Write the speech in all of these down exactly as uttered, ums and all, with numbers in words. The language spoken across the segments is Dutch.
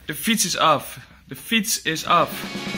De fiets is af. De fiets is af.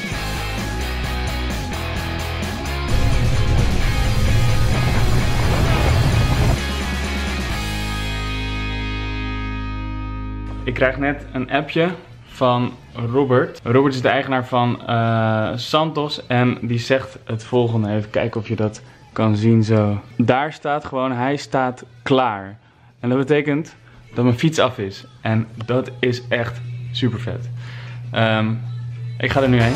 Ik krijg net een appje van Robert. Robert is de eigenaar van uh, Santos en die zegt het volgende. Even kijken of je dat kan zien zo. Daar staat gewoon, hij staat klaar. En dat betekent dat mijn fiets af is. En dat is echt super vet. Um, ik ga er nu heen.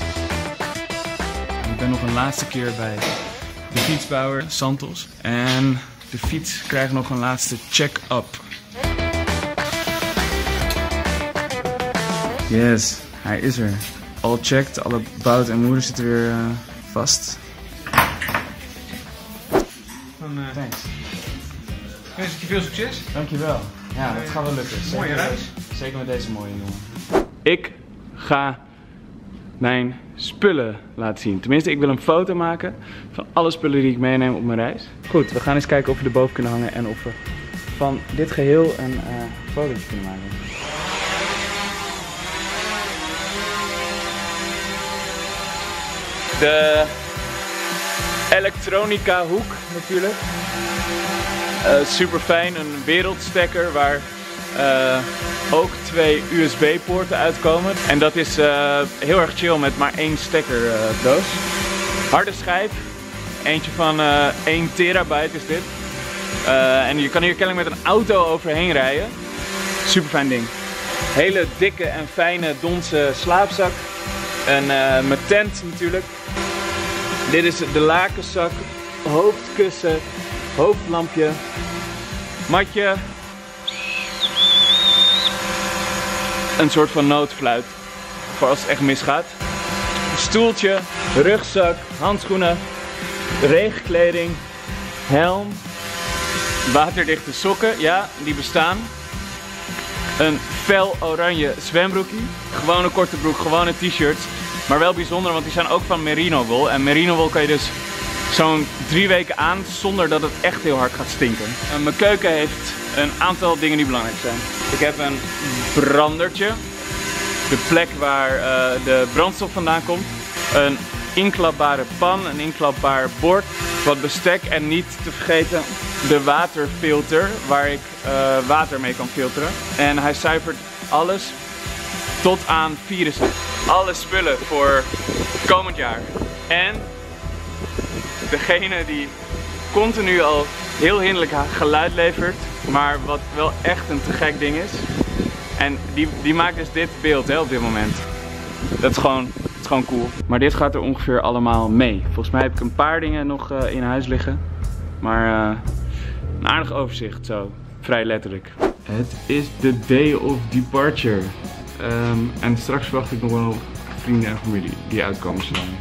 Ik ben nog een laatste keer bij de fietsbouwer Santos. En de fiets krijgt nog een laatste check-up. Yes, hij is er. All checked, alle bout en moeder zitten weer uh, vast. Dan, uh, Thanks. wens ik je veel succes. Dankjewel. Ja, dat gaat wel lukken. Mooie Zeker, reis. Zeker met deze mooie jongen. Ik ga mijn spullen laten zien. Tenminste, ik wil een foto maken van alle spullen die ik meeneem op mijn reis. Goed, we gaan eens kijken of we erboven kunnen hangen en of we van dit geheel een uh, fotootje kunnen maken. De elektronica hoek natuurlijk. Uh, super fijn, een wereldstekker waar uh, ook twee U S B-poorten uitkomen. En dat is uh, heel erg chill met maar één stekkerdoos. Uh, Harde schijf, eentje van uh, één terabyte is dit. Uh, en je kan hier kennelijk met een auto overheen rijden. Super fijn ding. Hele dikke en fijne donse slaapzak. En uh, mijn tent natuurlijk. Dit is de lakenzak, hoofdkussen, hoofdlampje, matje, een soort van noodfluit voor als het echt misgaat, stoeltje, rugzak, handschoenen, regenkleding, helm, waterdichte sokken, ja, die bestaan, een fel oranje zwembroekie, gewone korte broek, gewone t-shirts. Maar wel bijzonder, want die zijn ook van merino wol. En merino wol kan je dus zo'n drie weken aan zonder dat het echt heel hard gaat stinken. En mijn keuken heeft een aantal dingen die belangrijk zijn. Ik heb een brandertje. De plek waar uh, de brandstof vandaan komt. Een inklapbare pan, een inklapbaar bord. Wat bestek en niet te vergeten de waterfilter waar ik uh, water mee kan filteren. En hij zuivert alles tot aan virussen. Alle spullen voor komend jaar. En degene die continu al heel hinderlijk geluid levert, maar wat wel echt een te gek ding is. En die, die maakt dus dit beeld hè, op dit moment. Dat is, gewoon, dat is gewoon cool. Maar dit gaat er ongeveer allemaal mee. Volgens mij heb ik een paar dingen nog uh, in huis liggen. Maar uh, een aardig overzicht zo. Vrij letterlijk. Het is de day of departure. Um, en straks verwacht ik nog wel vrienden en familie die uitkomen zullen.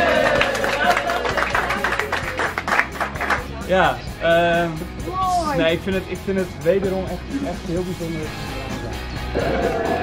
Ja, um, nee, ik vind het, ik vind het wederom echt, echt heel bijzonder dat je er zijn.